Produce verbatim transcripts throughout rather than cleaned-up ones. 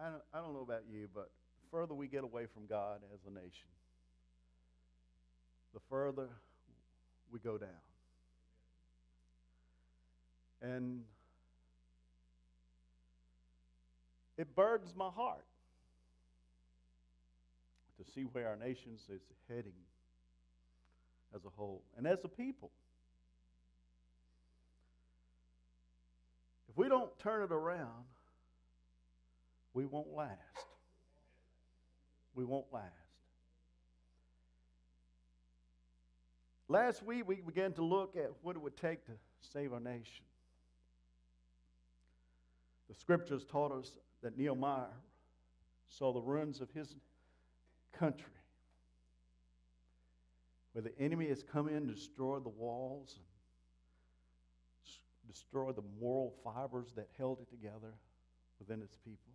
I don't, I don't know about you, but the further we get away from God as a nation, the further we go down. And it burdens my heart to see where our nation is heading as a whole and as a people. If we don't turn it around, we won't last. We won't last. Last week, we began to look at what it would take to save our nation. The scriptures taught us that Nehemiah saw the ruins of his country, where the enemy has come in to destroy the walls, and destroy the moral fibers that held it together within its people.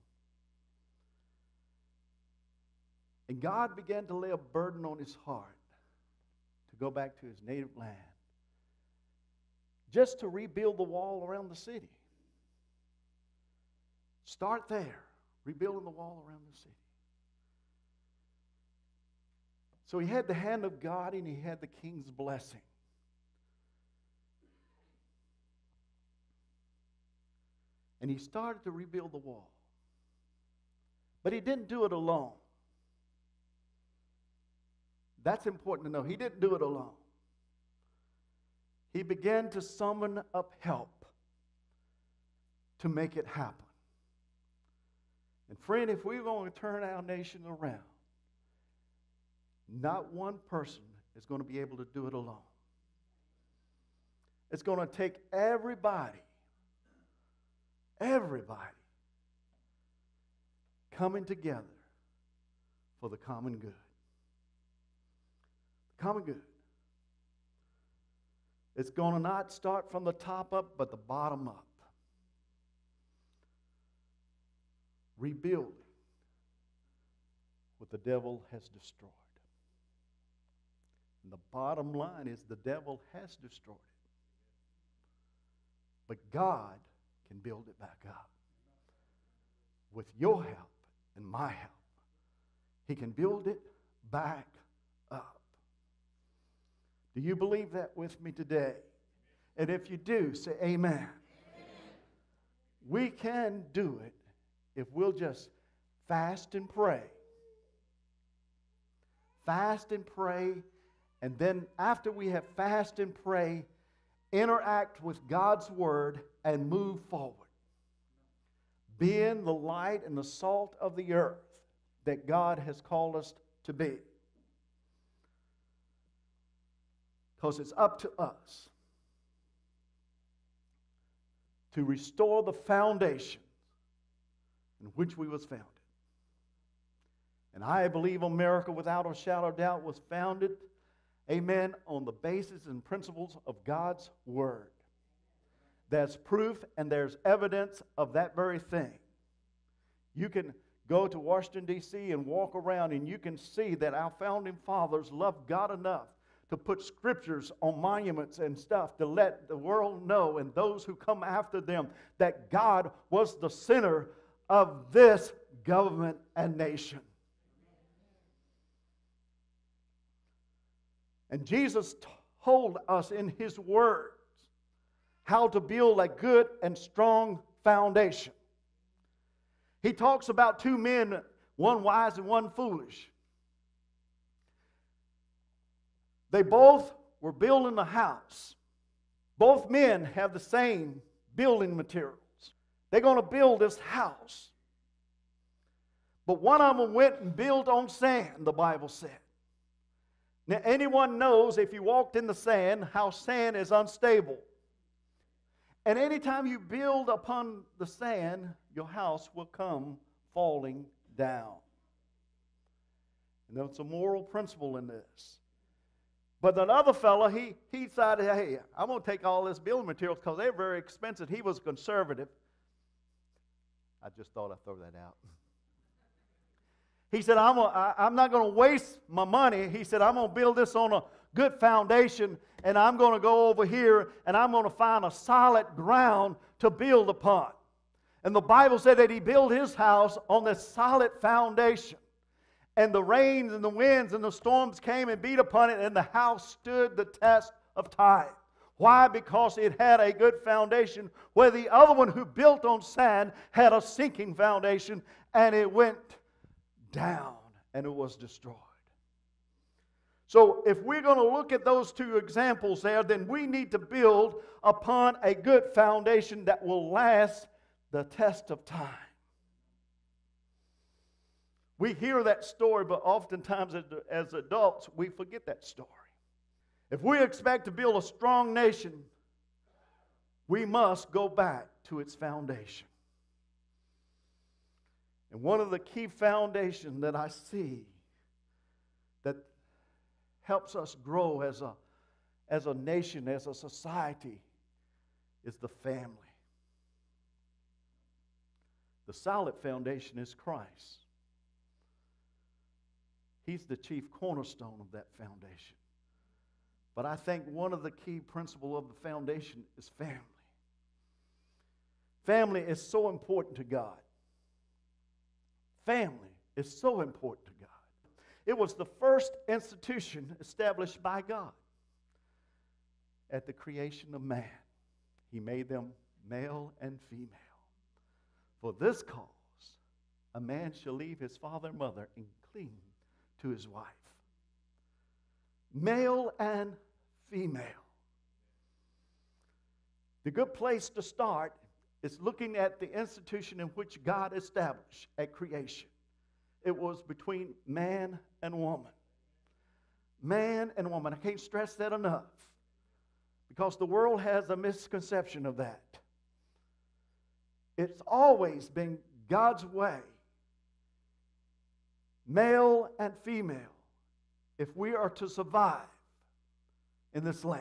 And God began to lay a burden on his heart to go back to his native land, just to rebuild the wall around the city. Start there, rebuilding the wall around the city. So he had the hand of God and he had the king's blessing. And he started to rebuild the wall. But he didn't do it alone. That's important to know. He didn't do it alone. He began to summon up help to make it happen. And friend, if we're going to turn our nation around, not one person is going to be able to do it alone. It's going to take everybody, everybody coming together for the common good. The common good. It's going to not start from the top up, but the bottom up. Rebuilding what the devil has destroyed. And the bottom line is the devil has destroyed it. But God can build it back up. With your help and my help, he can build it back up. Do you believe that with me today? And if you do, say amen. Amen. We can do it if we'll just fast and pray. Fast and pray, and then after we have fast and pray, interact with God's word and move forward. Being the light and the salt of the earth that God has called us to be. Because it's up to us to restore the foundation in which we was founded. And I believe America, without a shadow of doubt, was founded, amen, on the basis and principles of God's Word. There's proof and there's evidence of that very thing. You can go to Washington, D C and walk around and you can see that our founding fathers loved God enough to put scriptures on monuments and stuff to let the world know and those who come after them that God was the center of this government and nation. And Jesus told us in His words how to build a good and strong foundation. He talks about two men, one wise and one foolish. They both were building a house. Both men have the same building materials. They're going to build this house. But one of them went and built on sand, the Bible said. Now, anyone knows if you walked in the sand, how sand is unstable. And anytime you build upon the sand, your house will come falling down. And there's a moral principle in this. But another fellow, he, he decided, hey, I'm going to take all this building materials because they're very expensive. He was conservative. I just thought I'd throw that out. He said, I'm, a, I, I'm not going to waste my money. He said, I'm going to build this on a good foundation, and I'm going to go over here, and I'm going to find a solid ground to build upon. And the Bible said that he built his house on this solid foundation. And the rains and the winds and the storms came and beat upon it, and the house stood the test of time. Why? Because it had a good foundation, where the other one who built on sand had a sinking foundation, and it went down and it was destroyed. So if we're going to look at those two examples there, then we need to build upon a good foundation that will last the test of time. We hear that story, but oftentimes as, as adults, we forget that story. If we expect to build a strong nation, we must go back to its foundation. And one of the key foundations that I see that helps us grow as a, as a nation, as a society, is the family. The solid foundation is Christ. He's the chief cornerstone of that foundation. But I think one of the key principles of the foundation is family. Family is so important to God. Family is so important to God. It was the first institution established by God at the creation of man. He made them male and female. For this cause, a man shall leave his father and mother and cleave to his wife. Male and female. The good place to start is looking at the institution in which God established at creation. It was between man and woman. Man and woman. I can't stress that enough, because the world has a misconception of that. It's always been God's way, male and female, if we are to survive in this land.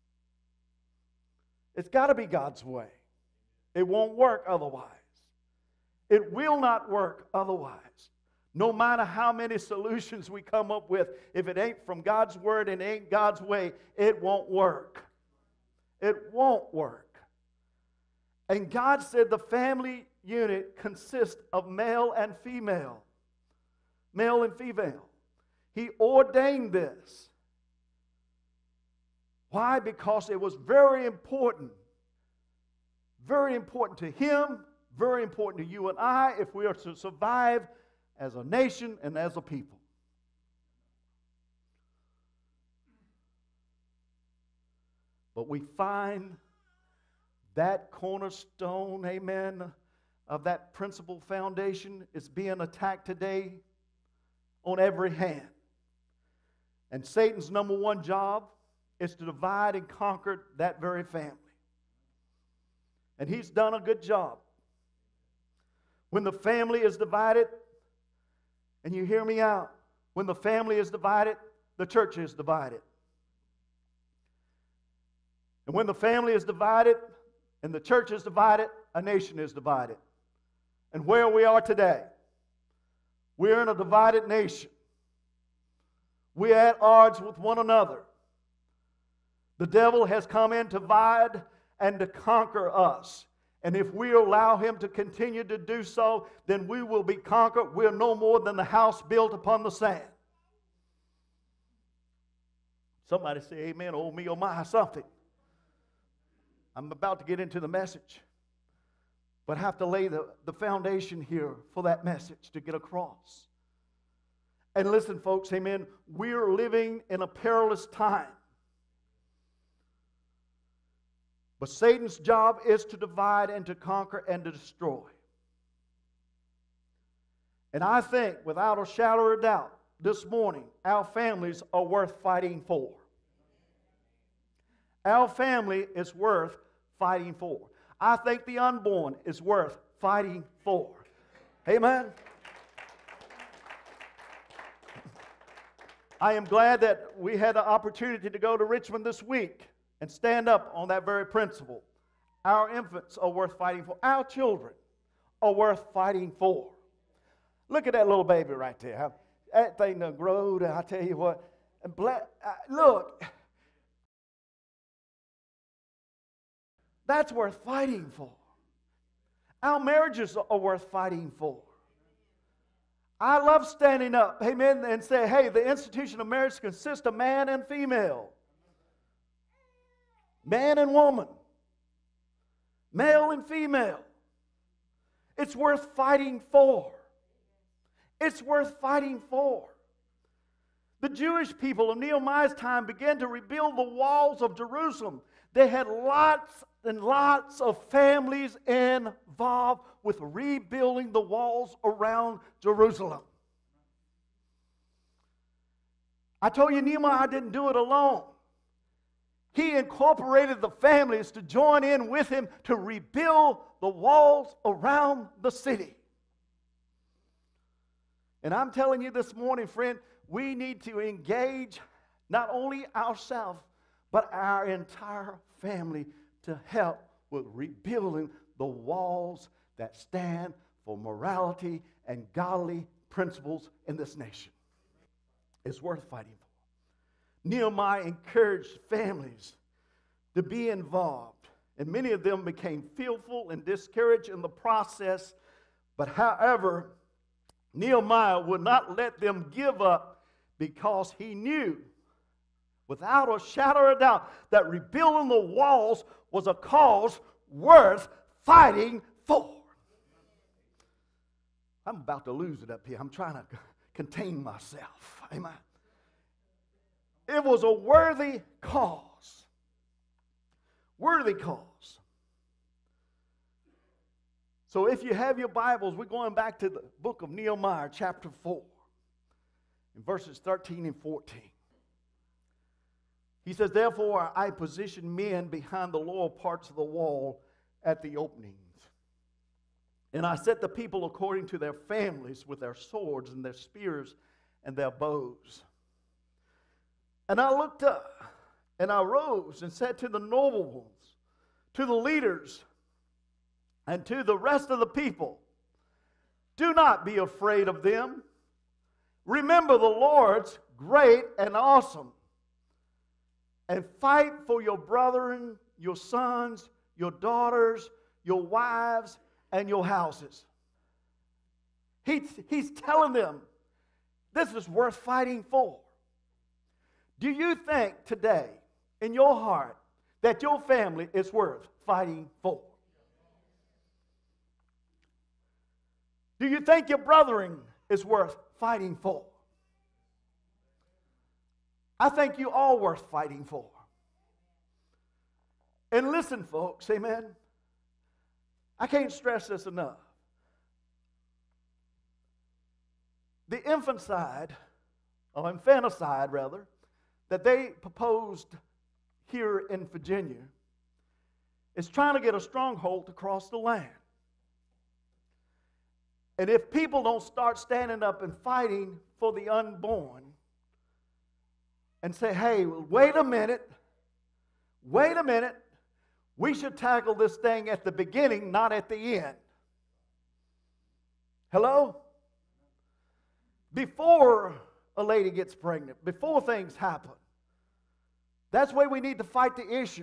It's got to be God's way. It won't work otherwise. It will not work otherwise. No matter how many solutions we come up with, if it ain't from God's word and it ain't God's way, it won't work. It won't work. And God said the family unit consists of male and female. Male and female. He ordained this. Why? Because it was very important. Very important to him, very important to you and I, if we are to survive as a nation and as a people. But we find that cornerstone, amen, of that principal foundation is being attacked today on every hand. And Satan's number one job is to divide and conquer that very family. And he's done a good job. When the family is divided, and you hear me out, when the family is divided, the church is divided. And when the family is divided, and the church is divided, a nation is divided. And where we are today, we're in a divided nation. We're at odds with one another. The devil has come in to divide and to conquer us. And if we allow him to continue to do so, then we will be conquered. We're no more than the house built upon the sand. Somebody say amen, oh me, oh my, something. I'm about to get into the message, but have to lay the, the foundation here for that message to get across. And listen, folks, amen, we're living in a perilous time. But Satan's job is to divide and to conquer and to destroy. And I think, without a shadow of a doubt, this morning, our families are worth fighting for. Our family is worth fighting for. I think the unborn is worth fighting for. Amen? I am glad that we had the opportunity to go to Richmond this week and stand up on that very principle. Our infants are worth fighting for. Our children are worth fighting for. Look at that little baby right there. That thing done growed, I tell you what. And black, uh, look, that's worth fighting for. Our marriages are worth fighting for. I love standing up, amen, and say, hey, the institution of marriage consists of man and female. Man and woman. Male and female. It's worth fighting for. It's worth fighting for. The Jewish people of Nehemiah's time began to rebuild the walls of Jerusalem. They had lots and lots of families involved with rebuilding the walls around Jerusalem. I told you Nehemiah didn't do it alone. He incorporated the families to join in with him to rebuild the walls around the city. And I'm telling you this morning, friend, we need to engage not only ourselves, but our entire family to help with rebuilding the walls that stand for morality and godly principles in this nation. It's worth fighting for. Nehemiah encouraged families to be involved, and many of them became fearful and discouraged in the process. But however, Nehemiah would not let them give up because he knew, without a shadow of a doubt, that rebuilding the walls was a cause worth fighting for. I'm about to lose it up here. I'm trying to contain myself. Amen. It was a worthy cause. Worthy cause. So if you have your Bibles, we're going back to the book of Nehemiah, chapter four, in verses thirteen and fourteen. He says, therefore I positioned men behind the lower parts of the wall at the openings. And I set the people according to their families with their swords and their spears and their bows. And I looked up, and I rose and said to the noble ones, to the leaders, and to the rest of the people, do not be afraid of them. Remember the Lord's great and awesome, and fight for your brethren, your sons, your daughters, your wives, and your houses. He, he's telling them this is worth fighting for. Do you think today in your heart that your family is worth fighting for? Do you think your brethren is worth fighting for? I think you all worth fighting for. And listen, folks, amen. I can't stress this enough. The infanticide, or infanticide rather, that they proposed here in Virginia is trying to get a stronghold across the land. And if people don't start standing up and fighting for the unborn and say, hey, wait a minute, wait a minute, we should tackle this thing at the beginning, not at the end. Hello? Before a lady gets pregnant, before things happen. That's where we need to fight the issue.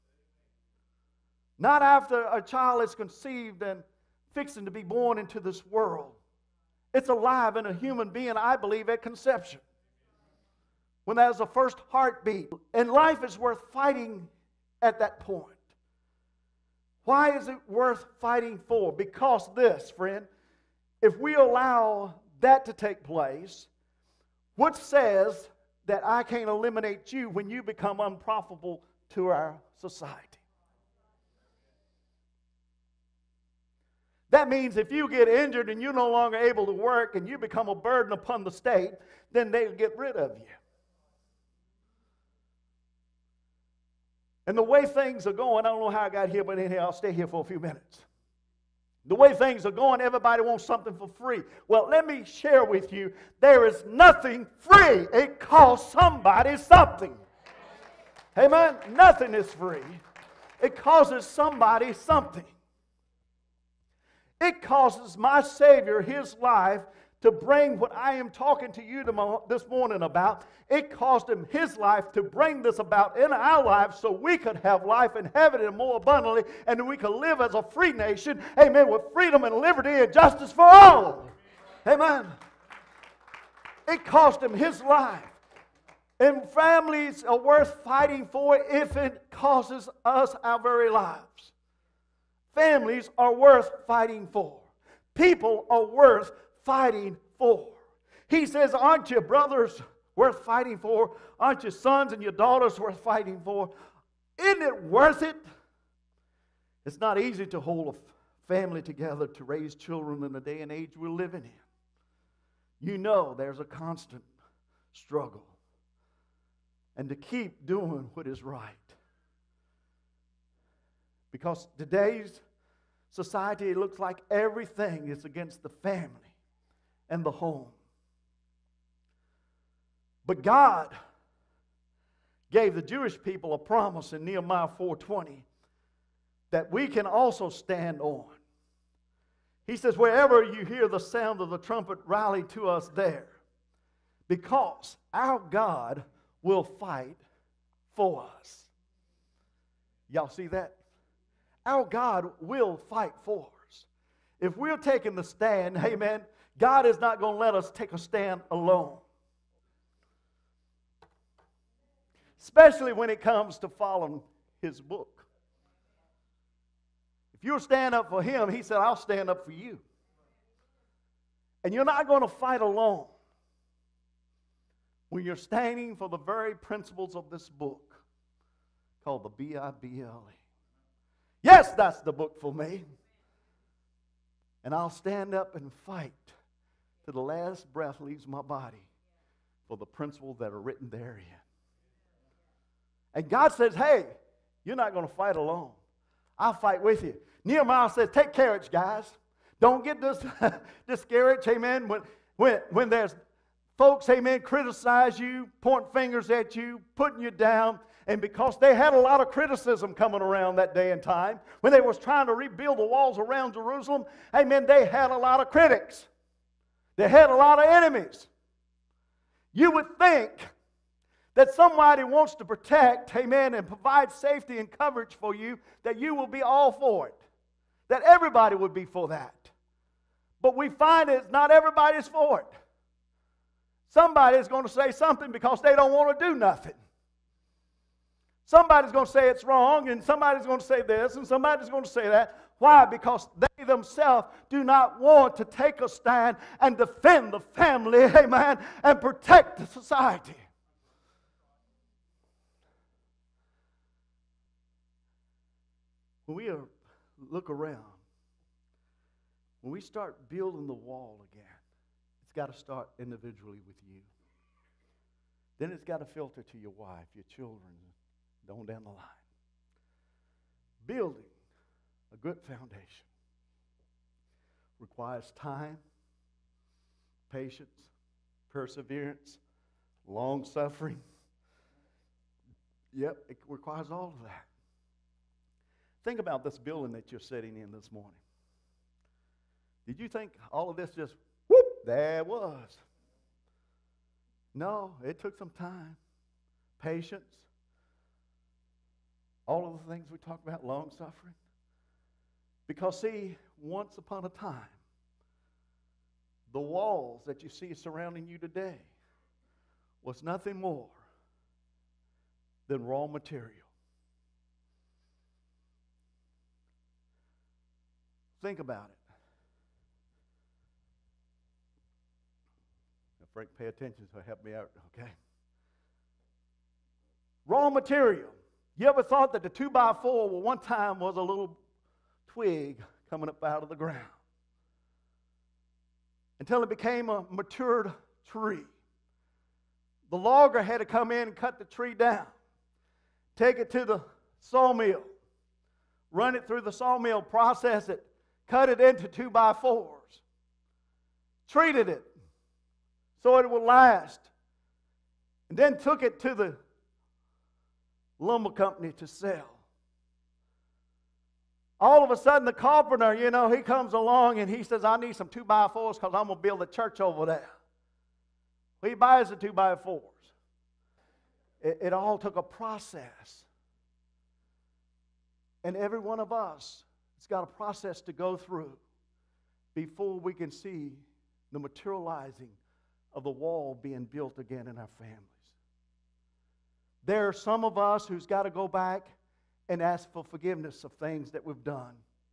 Not after a child is conceived and fixing to be born into this world. It's alive in a human being, I believe, at conception. When there's a first heartbeat. And life is worth fighting at that point. Why is it worth fighting for? Because this, friend, if we allow that to take place, what says that I can't eliminate you when you become unprofitable to our society? That means if you get injured and you're no longer able to work and you become a burden upon the state, then they'll get rid of you. And the way things are going, I don't know how I got here, but anyhow, I'll stay here for a few minutes. The way things are going, everybody wants something for free. Well, let me share with you, there is nothing free. It costs somebody something. Amen? Nothing is free. It causes somebody something. It causes my Savior, His life, to bring what I am talking to you this morning about. It cost him his life to bring this about in our lives so we could have life and have it and more abundantly, and we could live as a free nation, amen, with freedom and liberty and justice for all. Amen. It cost him his life. And families are worth fighting for if it costs us our very lives. Families are worth fighting for. People are worth fighting for. He says, aren't your brothers worth fighting for? Aren't your sons and your daughters worth fighting for? Isn't it worth it? It's not easy to hold a family together to raise children in the day and age we're living in. You know there's a constant struggle. And to keep doing what is right. Because today's society, it looks like everything is against the family and the home. But God gave the Jewish people a promise in Nehemiah four twenty that we can also stand on. He says, wherever you hear the sound of the trumpet, rally to us there. Because our God will fight for us. Y'all see that? Our God will fight for us. If we're taking the stand, amen, God is not going to let us take a stand alone. Especially when it comes to following His book. If you'll stand up for Him, He said, I'll stand up for you. And you're not going to fight alone when you're standing for the very principles of this book called the B I B L E. Yes, that's the book for me. And I'll stand up and fight till the last breath leaves my body for the principles that are written therein. And God says, hey, you're not going to fight alone. I'll fight with you. Nehemiah says, take courage, guys. Don't get dis- discouraged, amen, when, when, when there's folks, amen, criticize you, point fingers at you, putting you down. And because they had a lot of criticism coming around that day and time, when they was trying to rebuild the walls around Jerusalem, amen, they had a lot of critics. They had a lot of enemies. You would think that somebody wants to protect, amen, and provide safety and coverage for you, that you will be all for it. That everybody would be for that. But we find it's not everybody's for it. Somebody's going to say something because they don't want to do nothing. Somebody's going to say it's wrong, and somebody's going to say this, and somebody's going to say that. Why? Because they themselves do not want to take a stand and defend the family, amen, and protect the society. When we are, look around, when we start building the wall again, it's got to start individually with you. Then it's got to filter to your wife, your children, on down the line. Building a good foundation requires time, patience, perseverance, long suffering. Yep, it requires all of that. Think about this building that you're sitting in this morning. Did you think all of this just, whoop, there it was? No, it took some time, patience, all of the things we talked about, long suffering. Because see, once upon a time, the walls that you see surrounding you today was nothing more than raw material. Think about it. Now, Frank, pay attention so help me out, okay? Raw material. You ever thought that the two by four well, one time was a little twig coming up out of the ground? Until it became a matured tree. The logger had to come in and cut the tree down. Take it to the sawmill. Run it through the sawmill, process it. Cut it into two by fours. Treated it so it would last. And then took it to the lumber company to sell. All of a sudden, the carpenter, you know, he comes along and he says, I need some two by fours because I'm going to build a church over there. Well, he buys the two by fours. It, it all took a process. And every one of us has got a process to go through before we can see the materializing of the wall being built again in our families. There are some of us who's got to go back and ask for forgiveness of things that we've done.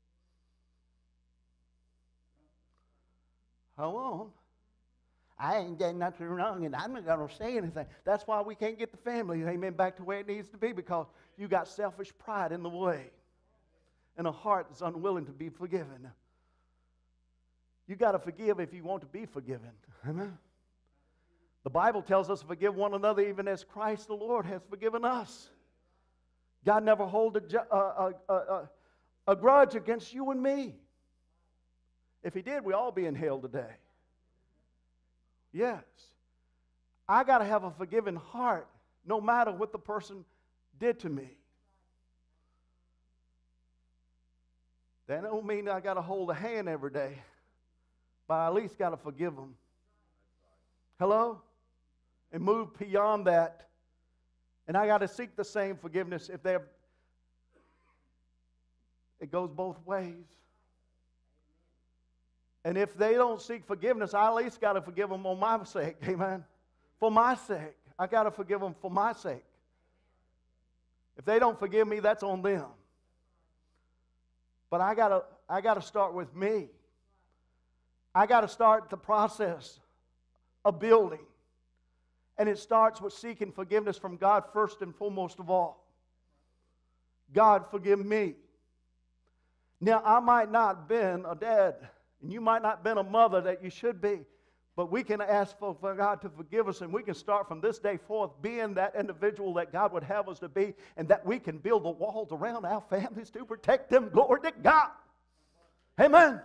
Hold on. I ain't done nothing wrong and I'm not going to say anything. That's why we can't get the family, amen, back to where it needs to be, because you got selfish pride in the way and a heart that's unwilling to be forgiven. You got to forgive if you want to be forgiven. Amen. The Bible tells us to forgive one another even as Christ the Lord has forgiven us. God never hold a, a, a, a, a grudge against you and me. If He did, we'd all be in hell today. Yes. I got to have a forgiving heart no matter what the person did to me. That don't mean I got to hold a hand every day, but I at least got to forgive them. Hello? And move beyond that. And I got to seek the same forgiveness if they're. It goes both ways. And if they don't seek forgiveness, I at least got to forgive them on my sake. Amen. For my sake. I got to forgive them for my sake. If they don't forgive me, that's on them. But I got to I got to start with me. I got to start the process of building. And it starts with seeking forgiveness from God first and foremost of all. God, forgive me. Now, I might not have been a dad, and you might not have been a mother that you should be, but we can ask for, for God to forgive us, and we can start from this day forth being that individual that God would have us to be, and that we can build the walls around our families to protect them. Glory to God. Amen.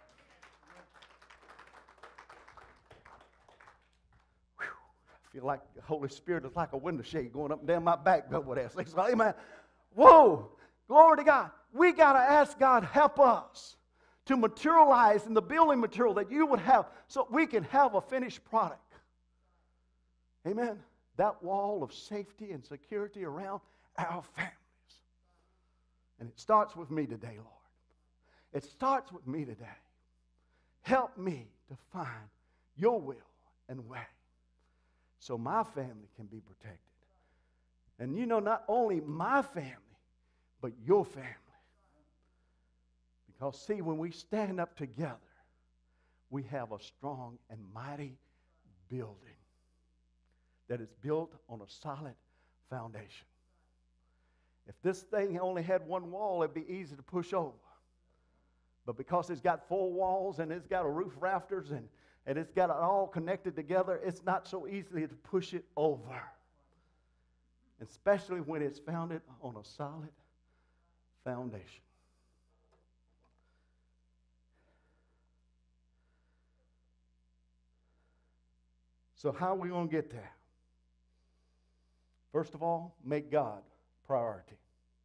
I feel like the Holy Spirit is like a window shade going up and down my back over there. So, amen. Whoa. Glory to God. We got to ask God, help us to materialize in the building material that you would have so we can have a finished product. Amen. That wall of safety and security around our families. And it starts with me today, Lord. It starts with me today. Help me to find your will and way so my family can be protected. And you know, not only my family, but your family. Because see, when we stand up together, we have a strong and mighty building that is built on a solid foundation. If this thing only had one wall, it'd be easy to push over. But because it's got four walls and it's got a roof rafters and, and it's got it all connected together, it's not so easy to push it over. Especially when it's founded on a solid foundation. So how are we going to get there? First of all, make God priority.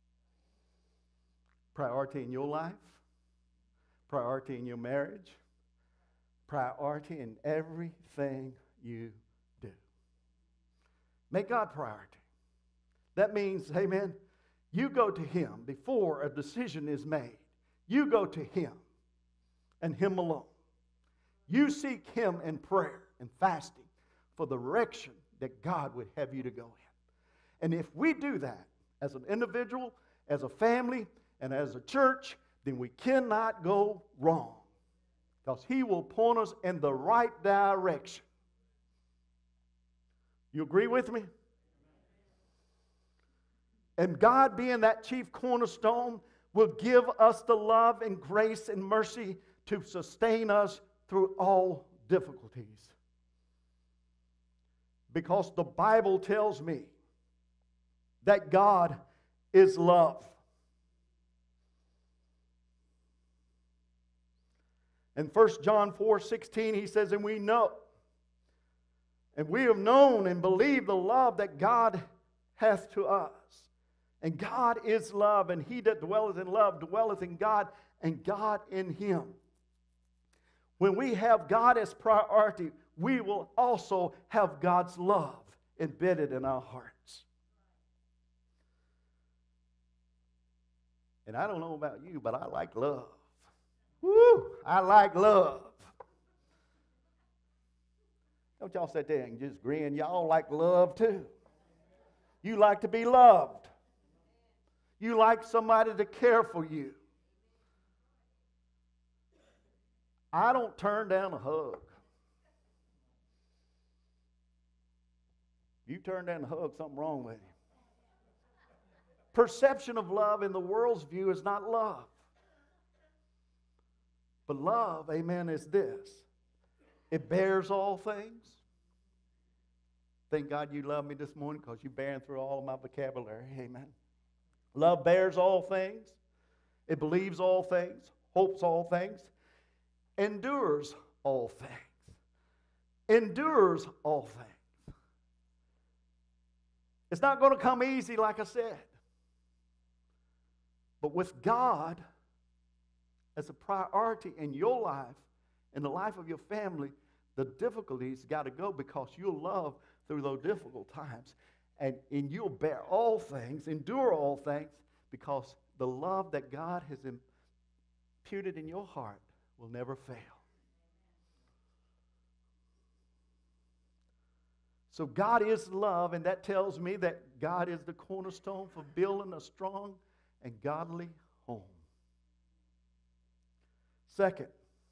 Priority in your life. Priority in your marriage. Priority in everything you do. Make God priority. That means, amen, you go to Him before a decision is made. You go to Him and Him alone. You seek Him in prayer and fasting for the direction that God would have you to go in. And if we do that as an individual, as a family, and as a church, then we cannot go wrong. Because He will point us in the right direction. You agree with me? And God, being that chief cornerstone, will give us the love and grace and mercy to sustain us through all difficulties. Because the Bible tells me that God is love. In First John four sixteen, he says, and we know, and we have known and believed the love that God hath to us. And God is love, and he that dwelleth in love dwelleth in God, and God in him. When we have God as priority, we will also have God's love embedded in our hearts. And I don't know about you, but I like love. Woo! I like love. Don't y'all sit there and just grin. Y'all like love too. You like to be loved. You like somebody to care for you. I don't turn down a hug. You turn down a hug, something wrong with you. Perception of love in the world's view is not love. But love, amen, is this. It bears all things. Thank God you love me this morning because you're bearing through all of my vocabulary. Amen. Love bears all things. It believes all things, hopes all things, endures all things. Endures all things. It's not going to come easy, like I said. But with God as a priority in your life, in the life of your family, the difficulties got to go because you'll love through those difficult times. And, and you'll bear all things, endure all things, because the love that God has imputed in your heart will never fail. So God is love, and that tells me that God is the cornerstone for building a strong and godly home. Second,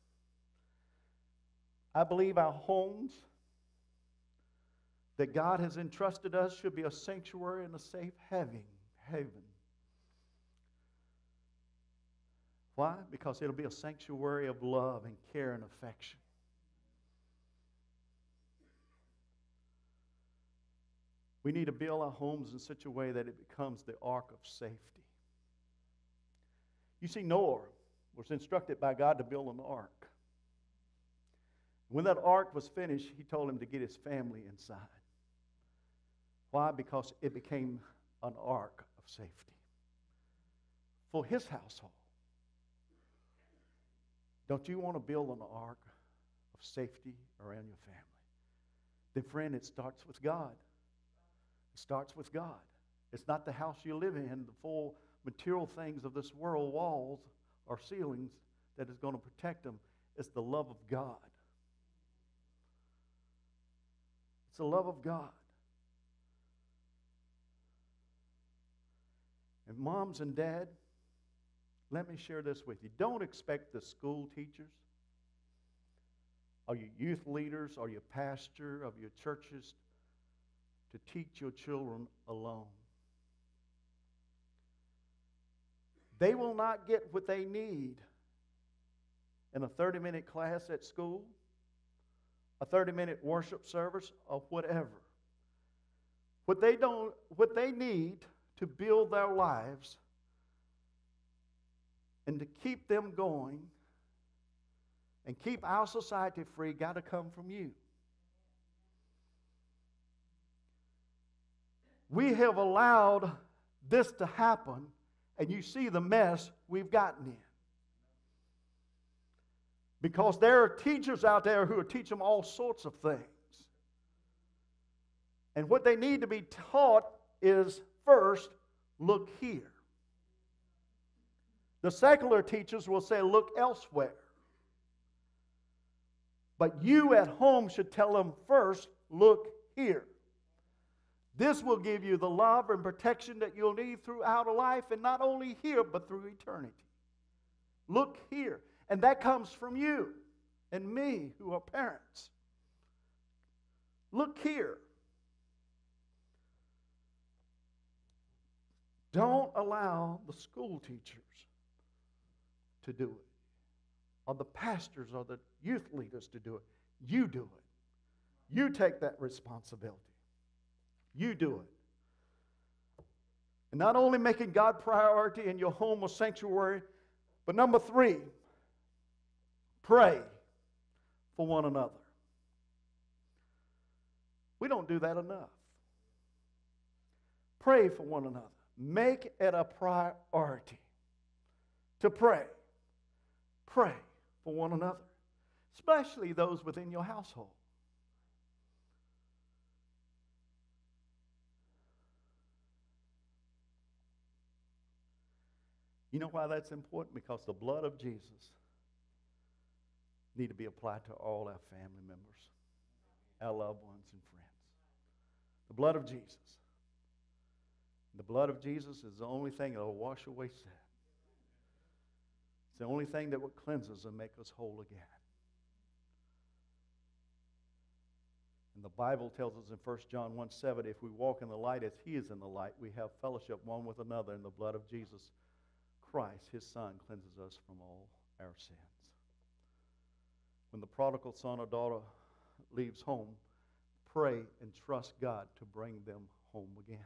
I believe our homes that God has entrusted us should be a sanctuary and a safe haven. haven. Why? Because it'll be a sanctuary of love and care and affection. We need to build our homes in such a way that it becomes the ark of safety. You see, Noah was instructed by God to build an ark. When that ark was finished, he told him to get his family inside. Why? Because it became an ark of safety for his household. Don't you want to build an ark of safety around your family? Then, friend, it starts with God. It starts with God. It's not the house you live in, the full material things of this world, walls or ceilings, that is going to protect them. It's the love of God. It's the love of God. And moms and dad, let me share this with you. Don't expect the school teachers or your youth leaders or your pastor of your churches to teach your children alone. They will not get what they need in a thirty-minute class at school, a thirty-minute worship service, or whatever. What they don't, what they need to build their lives and to keep them going and keep our society free got to come from you. We have allowed this to happen, and you see the mess we've gotten in. Because there are teachers out there who are teaching them all sorts of things. And what they need to be taught is, first, look here. The secular teachers will say, look elsewhere. But you at home should tell them, first, look here. This will give you the love and protection that you'll need throughout a life, and not only here, but through eternity. Look here. And that comes from you and me, who are parents. Look here. Don't allow the school teachers to do it, or the pastors or the youth leaders to do it. You do it. You take that responsibility. You do it. And not only making God priority in your home or sanctuary, but number three, pray for one another. We don't do that enough. Pray for one another. Make it a priority to pray. Pray for one another, especially those within your household. You know why that's important? Because the blood of Jesus need to be applied to all our family members, our loved ones and friends. The blood of Jesus. The blood of Jesus is the only thing that will wash away sin. It's the only thing that will cleanse us and make us whole again. And the Bible tells us in First John one seven, if we walk in the light as he is in the light, we have fellowship one with another, and the blood of Jesus Christ, his Son, cleanses us from all our sins. When the prodigal son or daughter leaves home, pray and trust God to bring them home again.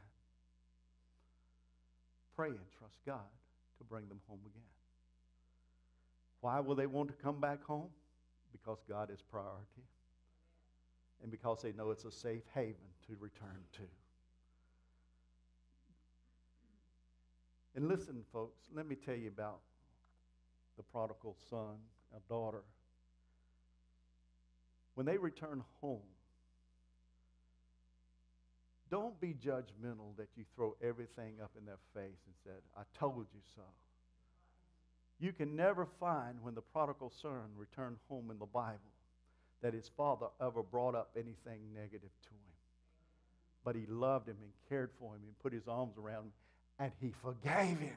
Pray and trust God to bring them home again. Why will they want to come back home? Because God is priority. And because they know it's a safe haven to return to. And listen, folks, let me tell you about the prodigal son or daughter. When they return home, don't be judgmental that you throw everything up in their face and said, I told you so. You can never find when the prodigal son returned home in the Bible that his father ever brought up anything negative to him. But he loved him and cared for him and put his arms around him, and he forgave him.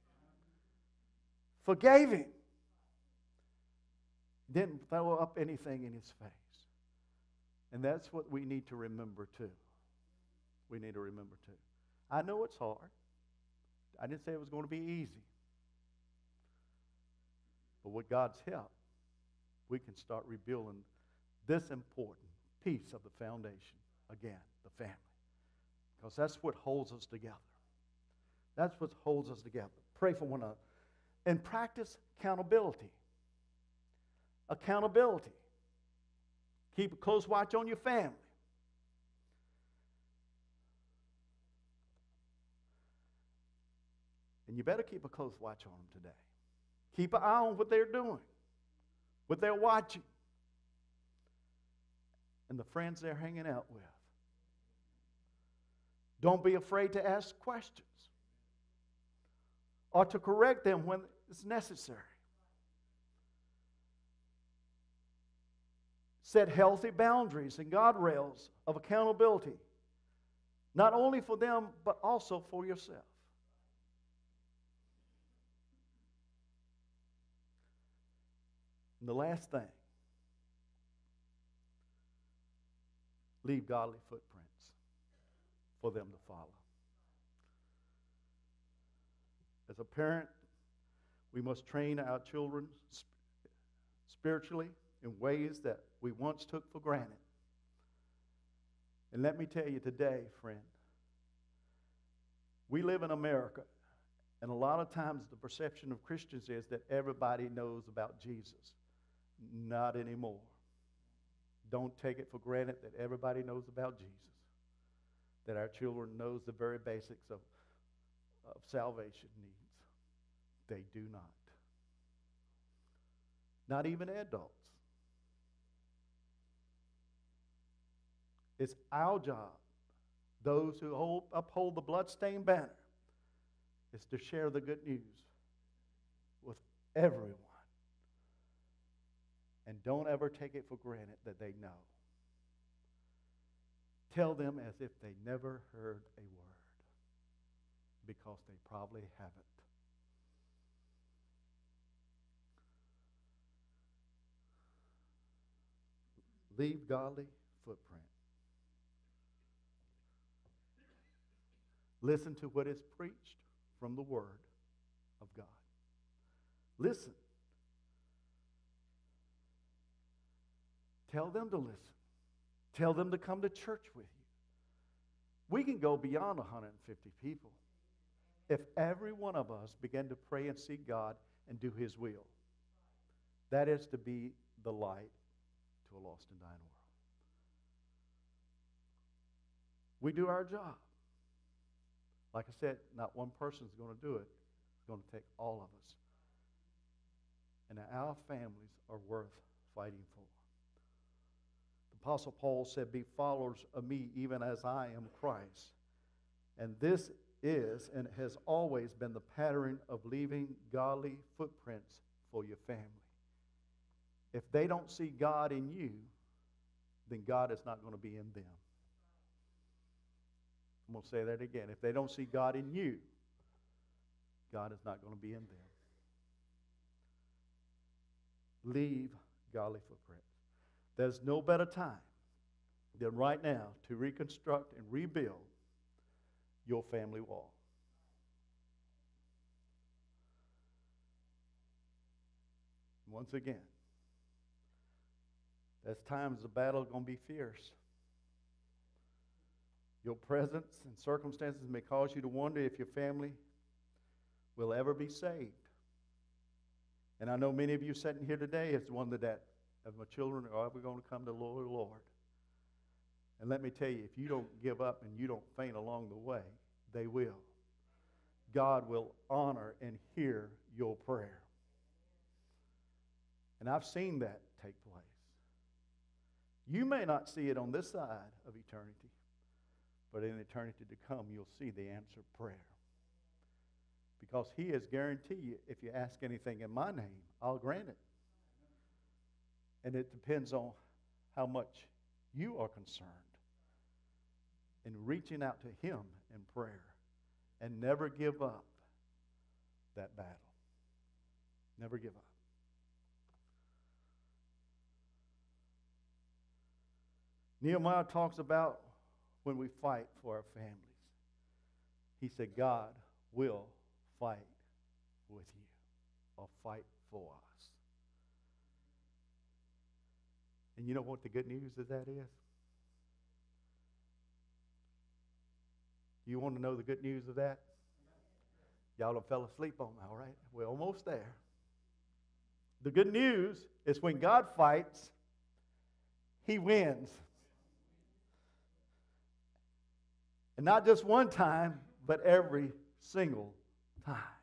Forgave him. Didn't throw up anything in his face. And that's what we need to remember too. We need to remember too. I know it's hard. I didn't say it was going to be easy. But with God's help, we can start rebuilding this important piece of the foundation again, the family. Because that's what holds us together. That's what holds us together. Pray for one another. And practice accountability. Accountability. Keep a close watch on your family. And you better keep a close watch on them today. Keep an eye on what they're doing, what they're watching, and the friends they're hanging out with. Don't be afraid to ask questions or to correct them when it's necessary. Set healthy boundaries and guardrails of accountability, not only for them, but also for yourself. And the last thing, leave godly footprints for them to follow. As a parent, we must train our children spiritually in ways that we once took for granted. And let me tell you today, friend, we live in America, and a lot of times the perception of Christians is that everybody knows about Jesus. Not anymore. Don't take it for granted that everybody knows about Jesus, that our children knows the very basics of, of salvation needs. They do not. Not even adults. It's our job, those who hold, uphold the bloodstained banner, is to share the good news with everyone. And don't ever take it for granted that they know. Tell them as if they never heard a word, because they probably haven't. Leave godly footprint. Listen to what is preached from the Word of God. Listen. Tell them to listen. Tell them to come to church with you. We can go beyond one hundred fifty people if every one of us began to pray and seek God and do His will. That is to be the light to a lost and dying world. We do our job. Like I said, not one person is going to do it. It's going to take all of us. And our families are worth fighting for. The Apostle Paul said, be followers of me even as I am Christ. And this is and has always been the pattern of leaving godly footprints for your family. If they don't see God in you, then God is not going to be in them. I'm going to say that again. If they don't see God in you, God is not going to be in them. Leave godly footprints. There's no better time than right now to reconstruct and rebuild your family wall. Once again, there's times the battle is going to be fierce. Your presence and circumstances may cause you to wonder if your family will ever be saved. And I know many of you sitting here today has wondered that, of my children are ever going to come to the Lord, Lord. And let me tell you, if you don't give up and you don't faint along the way, they will. God will honor and hear your prayer. And I've seen that take place. You may not see it on this side of eternity, but in eternity to come, you'll see the answered prayer. Because he has guaranteed you, if you ask anything in my name, I'll grant it. And it depends on how much you are concerned in reaching out to him in prayer and never give up that battle. Never give up. Nehemiah talks about when we fight for our families. He said, God will fight with you or fight for us. And you know what the good news of that is? You want to know the good news of that? Y'all done fell asleep on me, all right? We're almost there. The good news is when God fights, he wins. And not just one time, but every single time.